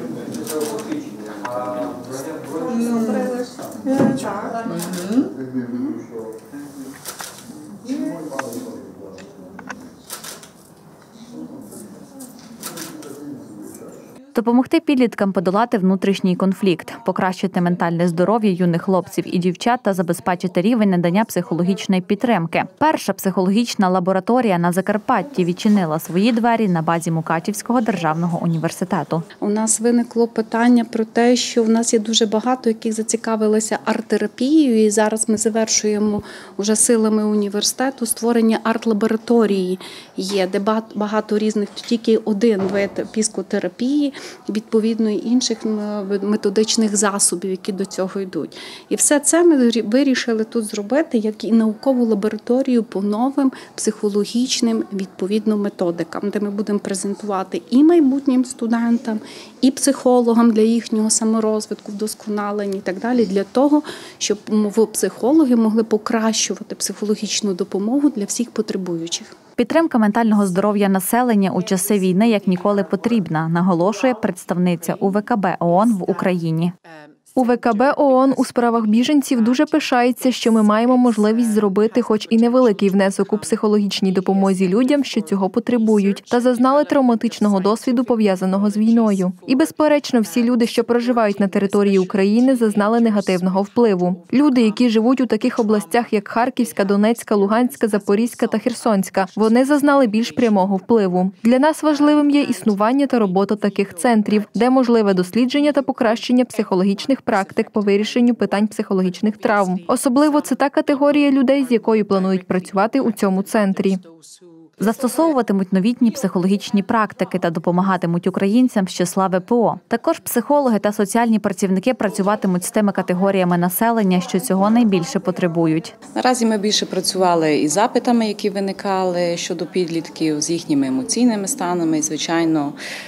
Допомогти підліткам подолати внутрішній конфлікт, покращити ментальне здоров'я юних хлопців і дівчат та забезпечити рівень надання психологічної підтримки. Перша психологічна лабораторія на Закарпатті відчинила свої двері на базі Мукачівського державного університету. У нас виникло питання про те, що в нас є дуже багато, яких зацікавилися арт-терапією, і зараз ми завершуємо уже силами університету створення арт-лабораторії. Є, де багато різних, тільки один вид піскотерапії, відповідно і інших методичних засобів, які до цього йдуть. І все це ми вирішили тут зробити, як і наукову лабораторію по новим психологічним, відповідно, методикам, де ми будемо презентувати і майбутнім студентам, і психологам для їхнього саморозвитку, вдосконалення і так далі, для того, щоб психологи могли покращувати психологічну допомогу для всіх потребуючих. Підтримка ментального здоров'я населення у часи війни як ніколи потрібна, наголошує представниця УВКБ ООН в Україні. УВКБ ООН у справах біженців дуже пишається, що ми маємо можливість зробити хоч і невеликий внесок у психологічній допомозі людям, що цього потребують, та зазнали травматичного досвіду, пов'язаного з війною. І, безперечно, всі люди, що проживають на території України, зазнали негативного впливу. Люди, які живуть у таких областях, як Харківська, Донецька, Луганська, Запорізька та Херсонська, вони зазнали більш прямого впливу. Для нас важливим є існування та робота таких центрів, де можливе дослідження та покращення психологічних практик по вирішенню питань психологічних травм. Особливо це та категорія людей, з якою планують працювати у цьому центрі. Застосовуватимуть новітні психологічні практики та допомагатимуть українцям з числа ВПО. Також психологи та соціальні працівники працюватимуть з тими категоріями населення, що цього найбільше потребують. Наразі ми більше працювали із запитами, які виникали щодо підлітків, з їхніми емоційними станами. І, звичайно,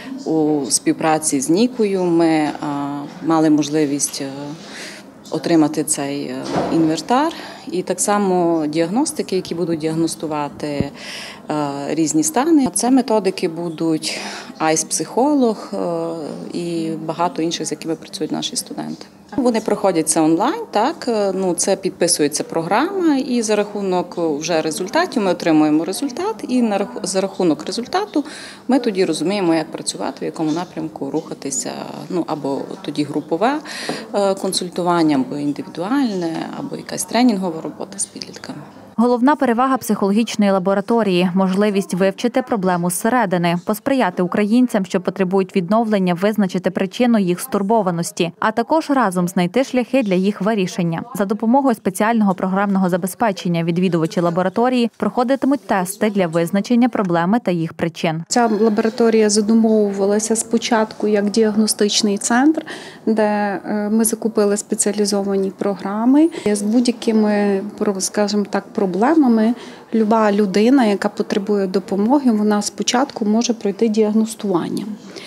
у співпраці з Нікою ми мали можливість отримати цей інвентар і так само діагностики, які будуть діагностувати різні стани. Це методики будуть айс-психолог і багато інших, з якими працюють наші студенти. Вони проходять це онлайн, так, це підписується програма, і за рахунок вже результатів ми отримуємо результат, і за рахунок результату ми тоді розуміємо, як працювати, в якому напрямку рухатися, або тоді групове консультування, або індивідуальне, або якась тренінгова робота з підлітками. Головна перевага психологічної лабораторії – можливість вивчити проблему зсередини, посприяти українцям, що потребують відновлення, визначити причину їх стурбованості, а також разом знайти шляхи для їх вирішення. За допомогою спеціального програмного забезпечення відвідувачі лабораторії проходитимуть тести для визначення проблеми та їх причин. Ця лабораторія задумовувалася спочатку як діагностичний центр, де ми закупили спеціалізовані програми з будь-якими, скажімо так, проблемами. Люба людина, яка потребує допомоги, вона спочатку може пройти діагностування.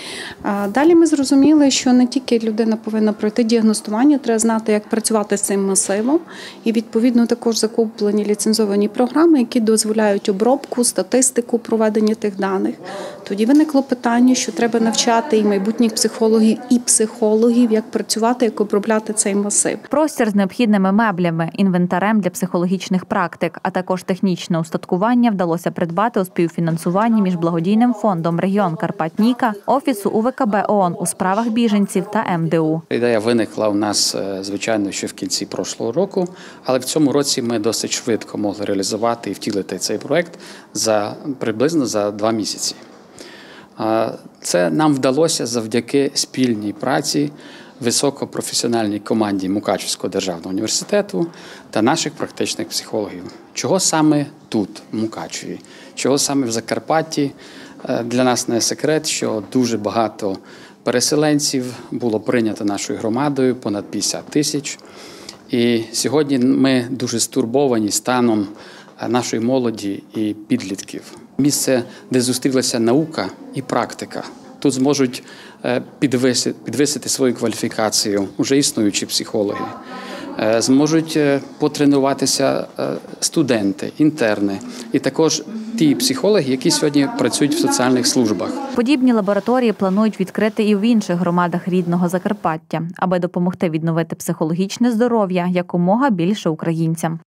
Далі ми зрозуміли, що не тільки людина повинна пройти діагностування, треба знати, як працювати з цим масивом. І, відповідно, також закуплені ліцензовані програми, які дозволяють обробку, статистику проведення тих даних. Тоді виникло питання, що треба навчати і майбутніх психологів, і психологів, як працювати, як обробляти цей масив. Простір з необхідними меблями, інвентарем для психологічних практик, а також технічне устаткування вдалося придбати у співфінансуванні між благодійним фондом «Регіон Карпат-Ніка», Офісу УВКБ ООН у справах біженців та МДУ. Ідея виникла у нас, звичайно, ще в кінці прошлого року, але в цьому році ми досить швидко могли реалізувати і втілити цей проект приблизно за 2 місяці. Це нам вдалося завдяки спільній праці високопрофесіональній команді Мукачівського державного університету та наших практичних психологів. Чого саме тут, в Мукачеві, чого саме в Закарпатті? Для нас не секрет, що дуже багато переселенців було прийнято нашою громадою, понад 50 тисяч. І сьогодні ми дуже стурбовані станом нашої молоді і підлітків. Місце, де зустрілася наука і практика. Тут зможуть підвисити свою кваліфікацію вже існуючі психологи. Зможуть потренуватися студенти, інтерни. І також ті психологи, які сьогодні працюють в соціальних службах. Подібні лабораторії планують відкрити і в інших громадах рідного Закарпаття, аби допомогти відновити психологічне здоров'я якомога більше українцям.